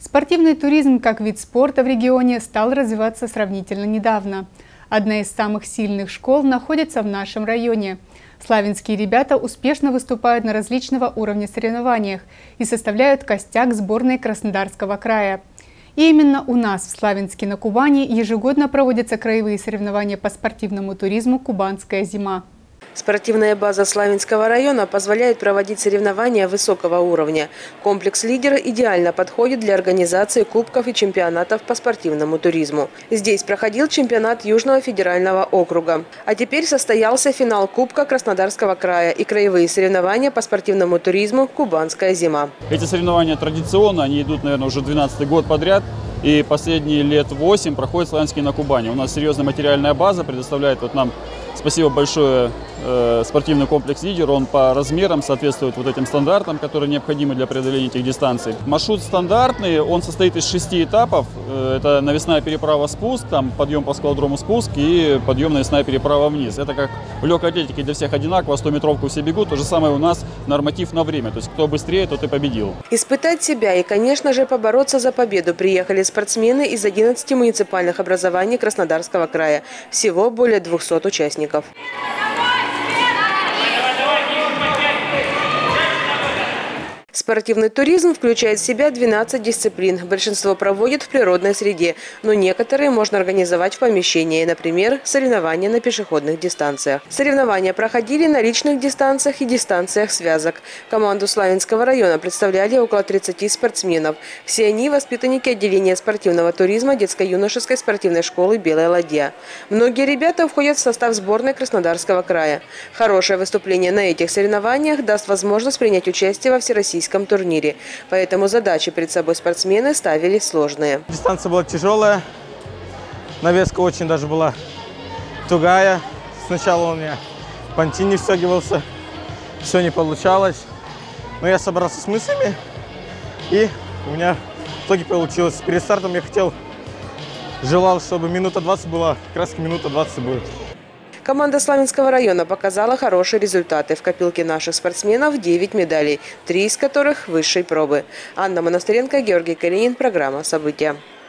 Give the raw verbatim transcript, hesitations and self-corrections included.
Спортивный туризм как вид спорта в регионе стал развиваться сравнительно недавно. Одна из самых сильных школ находится в нашем районе. Славянские ребята успешно выступают на различного уровня соревнованиях и составляют костяк сборной Краснодарского края. И именно у нас, в Славянске на Кубани, ежегодно проводятся краевые соревнования по спортивному туризму «Кубанская зима». Спортивная база Славянского района позволяет проводить соревнования высокого уровня. Комплекс «Лидер» идеально подходит для организации кубков и чемпионатов по спортивному туризму. Здесь проходил чемпионат Южного федерального округа. А теперь состоялся финал Кубка Краснодарского края и краевые соревнования по спортивному туризму «Кубанская зима». Эти соревнования традиционно, они идут, наверное, уже двенадцатый год подряд. И последние лет восемь проходит Славянский на Кубани. У нас серьезная материальная база предоставляет вот нам, спасибо большое, э, спортивный комплекс «Лидер». Он по размерам соответствует вот этим стандартам, которые необходимы для преодоления этих дистанций. Маршрут стандартный, он состоит из шести этапов. Э, это навесная переправа спуск, там подъем по скалодрому спуск и подъем навесная переправа вниз. Это как в легкой атлетике для всех одинаково, сто-метровку все бегут. То же самое у нас норматив на время, то есть кто быстрее, тот и победил. Испытать себя и, конечно же, побороться за победу приехали спортсмены из одиннадцати муниципальных образований Краснодарского края. Всего более двухсот участников. Спортивный туризм включает в себя двенадцать дисциплин. Большинство проводят в природной среде, но некоторые можно организовать в помещении, например, соревнования на пешеходных дистанциях. Соревнования проходили на личных дистанциях и дистанциях связок. Команду Славянского района представляли около тридцати спортсменов. Все они воспитанники отделения спортивного туризма детско-юношеской спортивной школы «Белая ладья». Многие ребята входят в состав сборной Краснодарского края. Хорошее выступление на этих соревнованиях даст возможность принять участие во всероссийском турнире. Поэтому задачи перед собой спортсмены ставили сложные. Дистанция была тяжелая, навеска очень даже была тугая. Сначала у меня понти не встегивался, все не получалось. Но я собрался с мыслями, и у меня в итоге получилось. Перед стартом я хотел, желал, чтобы минута двадцать была, как раз минута двадцать будет. Команда Славянского района показала хорошие результаты. В копилке наших спортсменов девять медалей, три из которых высшей пробы. Анна Монастыренко, Георгий Калинин. Программа «События».